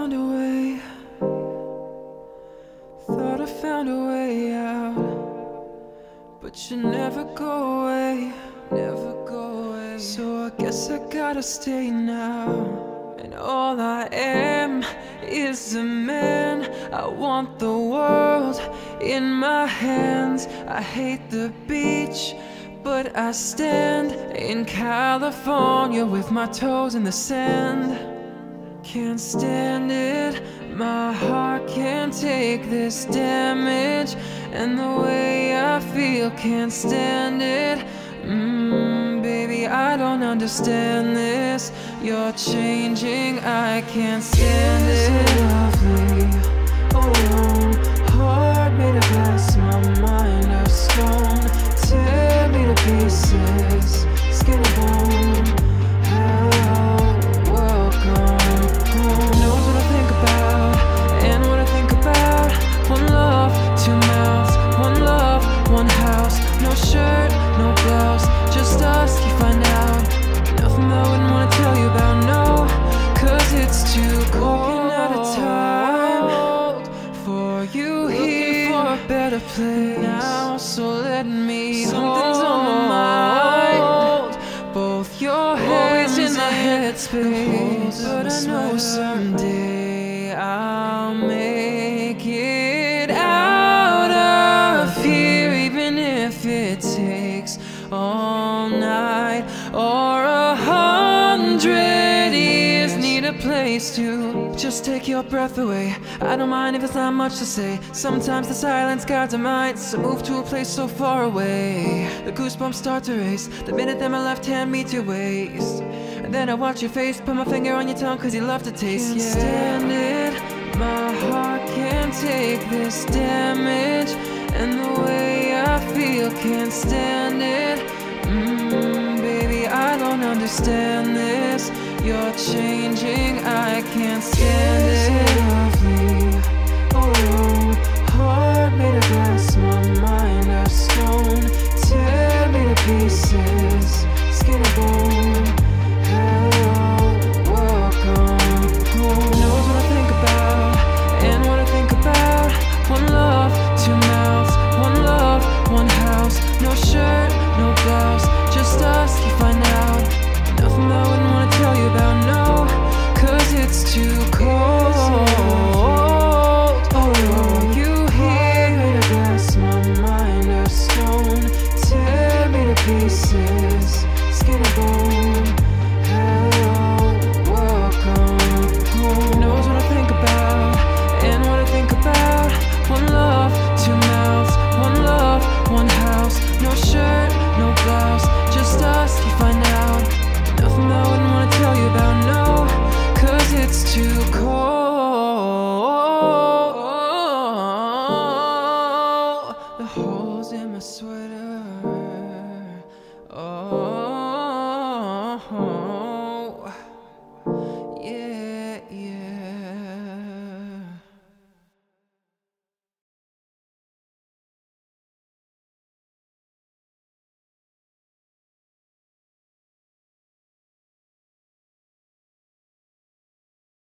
found a way. Thought I found a way out, but you never go away, never go away. So I guess I gotta stay now. And all I am is a man. I want the world in my hands. I hate the beach, but I stand in California with my toes in the sand. Can't stand it, my heart can't take this damage. And the way I feel, can't stand it. Baby, I don't understand this. You're changing, I can't stand it. So lovely, alone, heart made of glass, my mind of stone. Tear me to pieces, skin and bone. Hello, welcome home. Knows what I think about, and what I think about. One love, two mouths, one love, one house. No shirt, no blouse, just us, you find out. Nothing I wouldn't wanna tell you about, no, 'cause it's too cold. Out of time for you here, for a better place now, so let me. Something's on my mind, both your hands in my headspace. But I know someday I'll make it out of here, even if it takes all night or 100 years. Need a place to just take your breath away. I don't mind if it's not much to say. Sometimes the silence guards our minds, so move to a place so far away. The goosebumps start to race the minute that my left hand meets your waist. And then I watch your face, put my finger on your tongue, 'cause you love to taste. Can't stand it, my heart can't take this damage. And the way I feel, can't stand it. Baby, I don't understand this. You're changing, I can't stand it. So lovely, alone, heart made of glass, my mind of stone. Tear me to pieces, skin and bone. Hello, welcome home. Knows what I think about, and what I think about. One love, two mouths, one love, one house. No shirt, no blouse, just us, you find out. Nothing I wouldn't wanna tell you about, no, 'cause it's too cold. Oh, you here, made of glass, my mind of stone. Tear me to pieces, skin and bone. Hello, welcome home. Knows what I think about, and what I think about. One love, two mouths, one love, one house. No shirt, no blouse, just us, you find out. Nothing I wouldn't wanna tell you about, no, 'cause it's too cold. The holes in my sweater